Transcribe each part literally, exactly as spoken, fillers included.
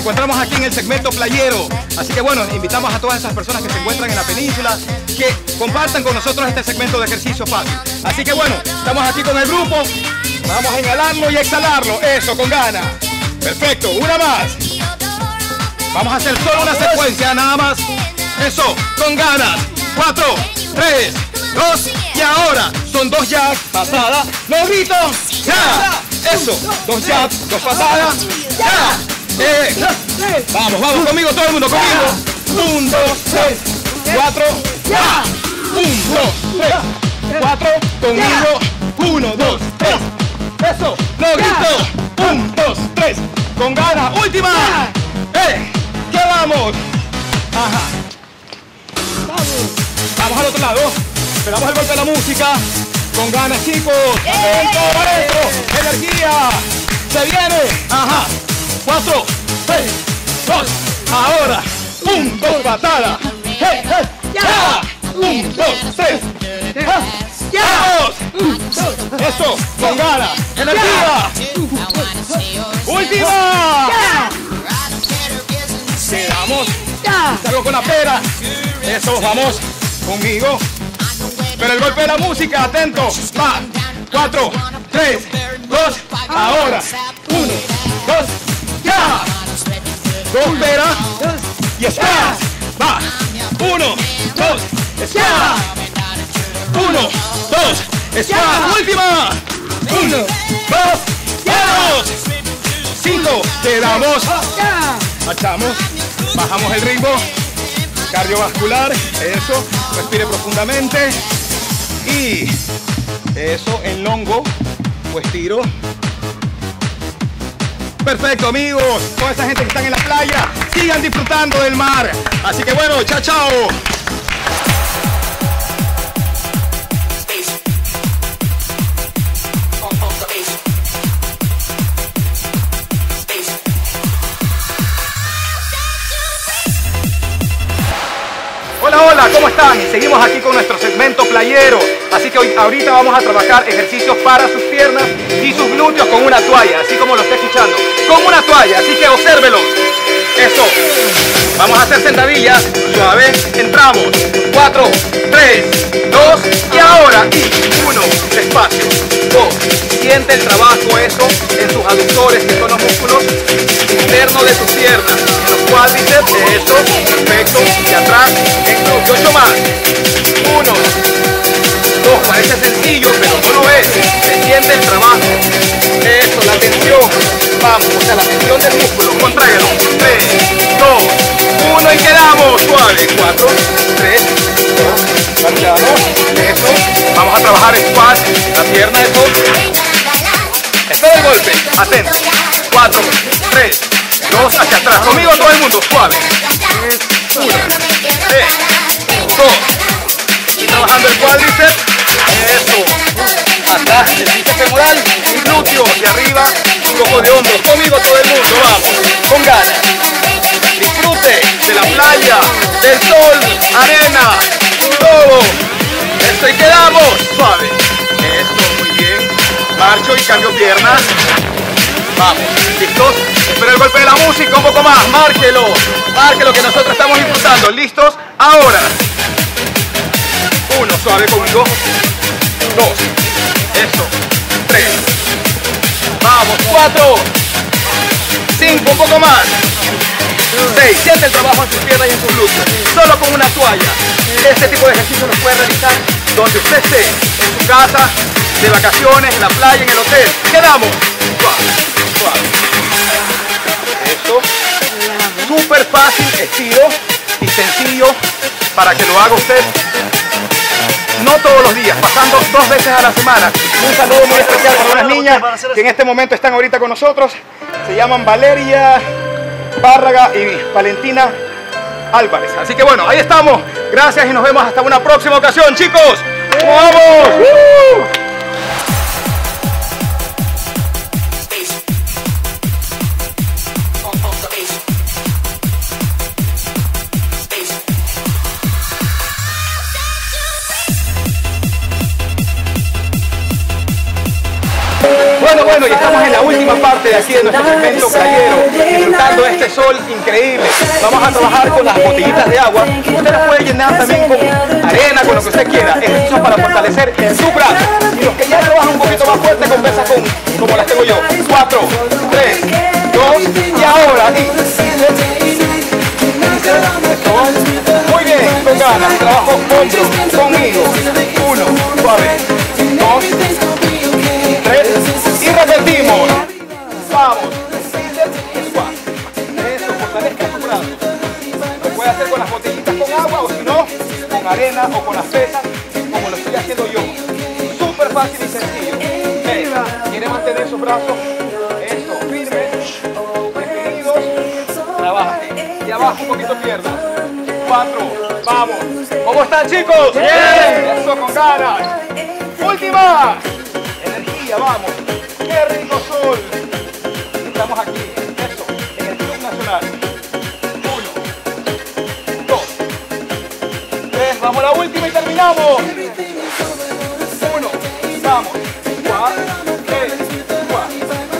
encontramos aquí en el segmento playero. Así que bueno, invitamos a todas esas personas que se encuentran en la península que compartan con nosotros este segmento de ejercicio fácil. Así que bueno, estamos aquí con el grupo. Vamos a inhalarlo y exhalarlo. Eso, con ganas. Perfecto, una más. Vamos a hacer solo una secuencia, nada más. Eso, con ganas. Cuatro, tres, dos y ahora. Son dos jabs, pasada, los gritos. Ya. Eso, dos jabs, dos pasadas. Ya. Eh. Vamos, vamos conmigo, todo el mundo conmigo. Un, dos, tres, cuatro. Ya. Un, dos, tres, cuatro. Conmigo. Uno, dos, tres. Eso, los gritos. Un, dos, tres. Con ganas. Última. Eh. ¿Qué vamos? Ajá. Vamos al otro lado. Esperamos el golpe de la música. Con ganas, chicos. Atento, eso. Energía. Se viene. Ajá. Cuatro, tres, dos. Ahora. Un, dos, patada. Hey, hey. Ya. Un, dos, tres. ¡Vamos! Eso. Con ganas. Energía. Última. Quedamos. Salgo con la pera. Eso, vamos. Conmigo. Pero el golpe de la música, atento. Va. Cuatro, tres, dos. Ahora. Uno, dos. Ya. Dos peras. Y está. Va. Uno, dos. Está. Uno, dos. Está. Última. Uno, dos. Dos. Cinco. Quedamos. Marchamos. Bajamos el ritmo. Cardiovascular. Eso. Respire profundamente. Y eso en longo o estiro. Perfecto, amigos. Toda esa gente que está en la playa, sigan disfrutando del mar. Así que bueno, chao, chao. Hola, hola, ¿cómo están? Seguimos aquí con nuestro segmento playero. Así que hoy, ahorita vamos a trabajar ejercicios para sus piernas y sus glúteos con una toalla, así como lo está escuchando. Con una toalla, así que obsérvelos. Eso. Vamos a hacer sentadillas. Suave. Entramos. Cuatro, tres, dos y ahora. Y uno. Despacio. Dos. Siente el trabajo eso en sus aductores, que son los músculos internos de tus piernas. En los cuádriceps. Eso. Perfecto. Y atrás. En glúteo. Ocho más. Uno. Dos. Parece sencillo, pero no lo es. Se siente el trabajo. Eso. La tensión. Vamos. O sea, la tensión del músculo. Contráelo. Tres, dos, uno y quedamos. Suave. Cuatro, tres, dos. Marchamos. Eso. Vamos a trabajar squat. La pierna. Eso. Esto es el golpe. Atento. Cuatro, tres, dos. Hacia atrás. Conmigo todo el mundo. Suave. Uno, tres, dos. Estoy trabajando el cuádriceps. Eso. Acá el bíceps femoral y glúteo hacia arriba. Un poco de hombros. Conmigo todo el mundo. Vamos. Con ganas. Disfrute de la playa, del sol, arena, todo. Eso y quedamos. Suave. Eso, muy bien. Marcho y cambio piernas. Vamos. ¿Listos? Espera el golpe de la música. Un poco más. Márquelo. Márquelo que nosotros estamos disfrutando. ¿Listos? Ahora. Uno. Suave conmigo. Dos. Eso. Tres. Vamos. Cuatro. Cinco. Un poco más. seis. Siente el trabajo en sus piernas y en sus glúteos. Solo con una toalla. Este tipo de ejercicio lo puede realizar donde usted esté. En su casa, de vacaciones, en la playa, en el hotel. Quedamos. Suave, suave. Eso. Súper fácil, estilo y sencillo para que lo haga usted. No todos los días, pasando dos veces a la semana. Un saludo muy especial para unas niñas que en este momento están ahorita con nosotros. Se llaman Valeria Bárraga y Valentina Álvarez. Así que bueno, ahí estamos. Gracias y nos vemos hasta una próxima ocasión, chicos. ¡Vamos! ¡Uh! Bueno, Bueno, y estamos en la última parte de aquí de nuestro segmento playero, disfrutando de este sol increíble. Vamos a trabajar con las botellitas de agua. Usted las puede llenar también con arena, con lo que usted quiera. Ejercicios para fortalecer su brazo. Y los que ya trabajan un poquito más fuerte, con pesas con, como las tengo yo. Cuatro, tres, dos, y ahora. Muy bien, con ganas. Trabajo hombro conmigo. Uno, suave. Dos, tres, y repetimos. Vamos. Eso, fortalezca su brazo. Lo puede hacer con las botellitas con agua o si no, con arena o con las pesas, como lo estoy haciendo yo. Súper fácil y sencillo. Venga, quiere mantener sus brazos. Eso, firmes, definidos. Trabaja. Y abajo un poquito piernas. Cuatro, vamos. ¿Cómo están, chicos? Bien. Eso, con ganas. Última. Energía, vamos. Qué rico sol. Estamos aquí. Eso, en el Club Nacional. Uno, dos, tres. Vamos a la última y terminamos. Uno, vamos. Cuatro, tres, cuatro.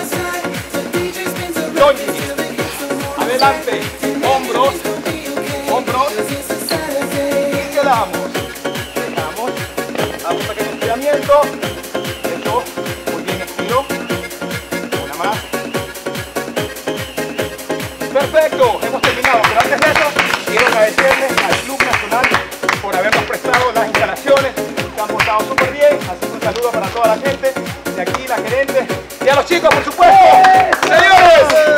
Longi. Adelante. Hombros. Hombros. Y quedamos. Quedamos. Haz un pequeño estiramiento. Eso. Muy bien, estiro. Una más. Perfecto. Hemos terminado. Pero antes de eso, quiero agradecerles al Club Nacional por habernos prestado las instalaciones. Se han portado súper bien. Así que un saludo para toda la gente. De aquí, la gerente. Y a los chicos, por supuesto. Señores.